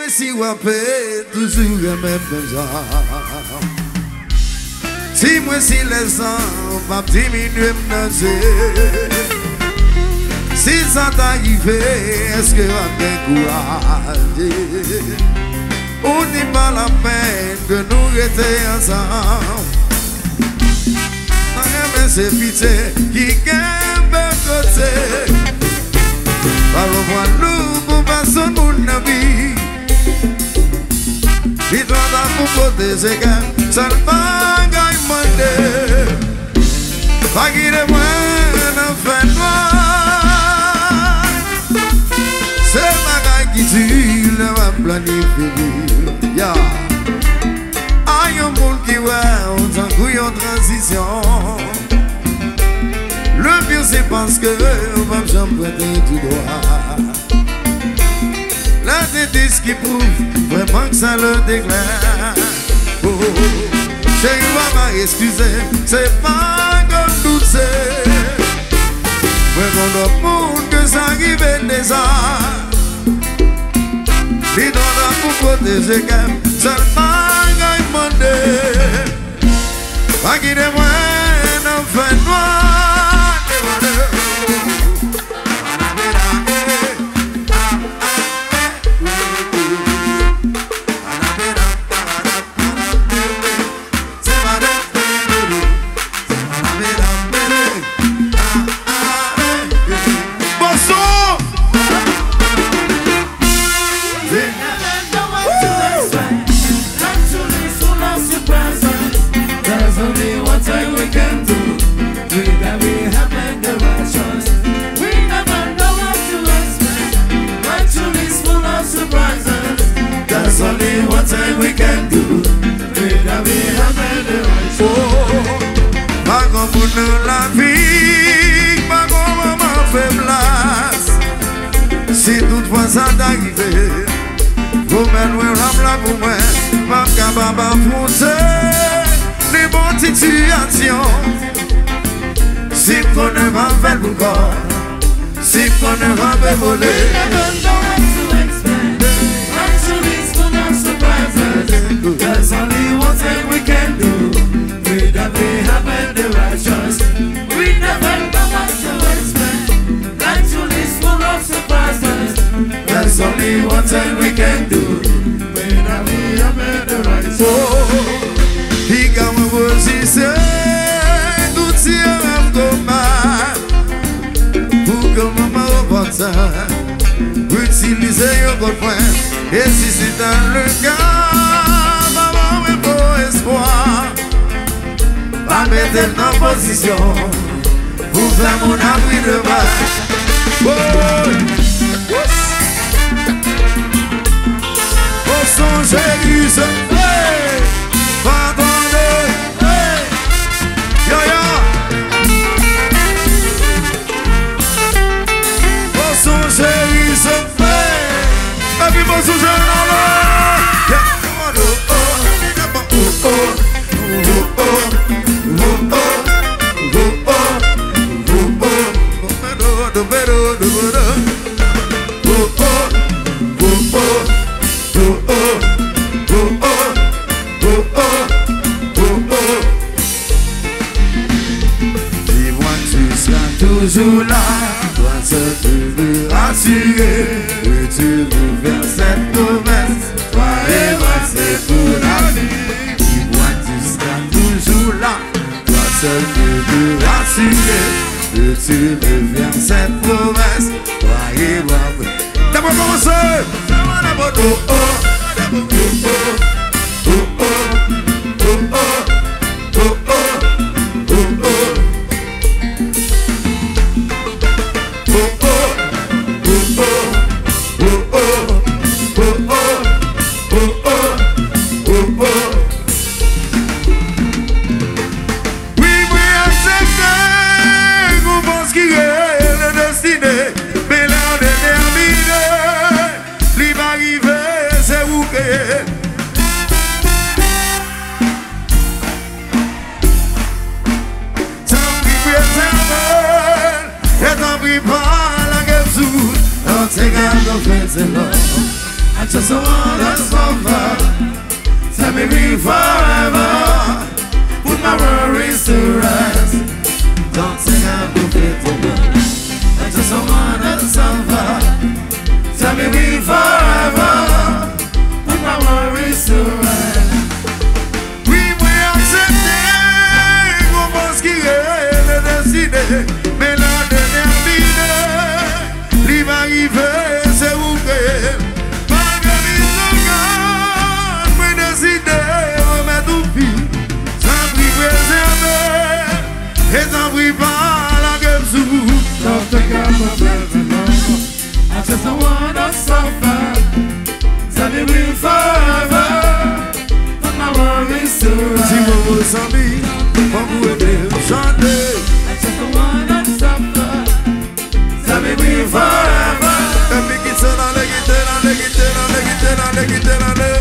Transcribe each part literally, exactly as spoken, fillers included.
si wapé, toujours le même besoin. Si moi si les ans, pas diminuer m'nager. Si ça t'arrive, est-ce que va décourager? On n'est pas la peine de nous rester ensemble. Mais c'est pitié qui gagne de côté. Parle-moi nous pour personne mon vie. Dis-toi pour protéger qu'un seul bagaille monté. Pas qu'il est moins en fait noir. C'est bagaille qui tue le va planifier. Ya Aïe un monde qui ouais on s'en couille en transition. Le pire c'est parce que on va me prêter du doigt. La tête ce qui prouve vraiment que ça le déclare. Oh, chérie maman excusez, c'est pas comme tout c'est. Vraiment le monde que ça arrive déjà. Les doigts pour protéger qu'un seul bagaille demandé. Pas qu'il est moins en fait noir. La vie, pas comme ma faiblesse. Si toutefois ça t'arrive, vous m'envoyez là pour moi, pas capable d'affronter les bonnes situations. Si on ne va pas faire encore, si on ne va pas voler. There's only one thing we can do. We never have made the right choice. We never know what to expect. Actually, it's full of surprises. There's only one thing we can do. We never have made the right choice. Oh, he got my words, he said, tout si un dommage. Pour que maman reporte, utiliser un bon point. Et si c'est dans le cas, pas mettre en position pour faire mon abri de bain. Oh, oh son chéri, ce hey, pardonnez, hey, yo yo. Oh son chéri, ce hey, et puis mon sous-jeune en l'air. Yeah, oh, oh, oh, oh, oh. Toujours là, toi seul tu veux rassurer. Oui, tu veux faire cette promesse. Toi et moi c'est pour la vie. Dis-moi tu seras toujours là. Toi seul tu veux rassurer. Oui, tu veux faire cette promesse. Toi et moi. T'as pas commencé? Oh oh, oh oh, oh oh, oh oh, oh oh. just wanna suffer. Tell me be forever. Put my worries to rest. Don't think I'm comfortable. I just wanna suffer. Tell me be forever. Put my worries to rest. Oui, moi accepter. On pense qu'il est décidé. Mais la dernière vie, il va arriver, c'est ouvert. Malgré mes organes, moi décidé, remettre au vie. Sans prix préservé, et sans prix pas la gueule sous. Don't think I'm a better lover. I just wanna suffer. Tell me we forever. Put my worries to rest. Si vous vous sentez, on vous aide, chantez. I just wanna suffer. Tell me we forever. Et puis qui se dans les guitares, dans les guitares, dans les guitares, dans les guitares, dans les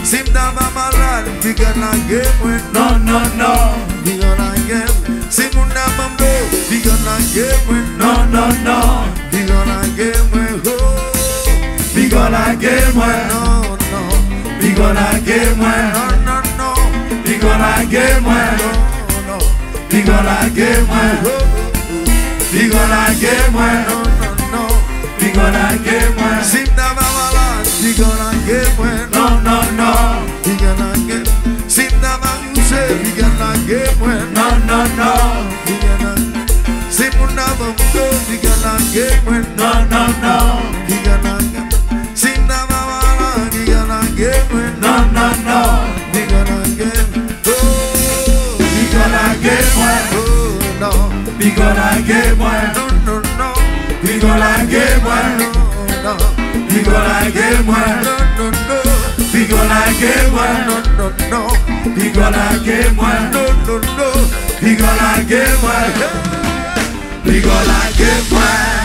Si m'dava malade, piga la gueule, non, non, non, piga la gueule. Si m'dava m'do, piga la gueule, non, non, non, piga la gueule, oh, piga la gueule, non, non, piga la gueule, non, non, non, piga la gueule, non, non, piga la gueule, oh, piga la gueule, non, non, non, piga la gueule. Si m'dava malade, piga la gueule, non, non, non, piga la gueule. Si m'dava usé, piga la gueule, non, non, non, piga la gueule. Si m'dava m'do, piga la gueule, non, non, non, piga la gueule. Si m'dava malade, piga la gueule, non, non, non, piga la gueule. Oh, piga la gueule, oh, non, piga la gueule, non, non, non, piga la gueule, non, non, piga la gueule, non, non, non, piga la gueule, non, non, non, piga la gueule, non, non, non, piga la gueule, piga la gueule.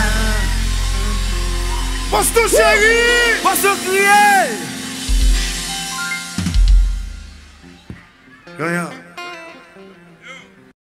Posto chéri, posto crier. Gagnant.